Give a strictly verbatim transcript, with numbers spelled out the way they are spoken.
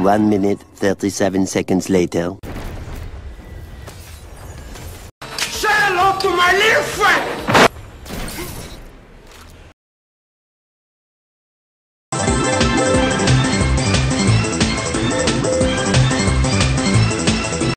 One minute, thirty-seven seconds later. Say hello to my little friend!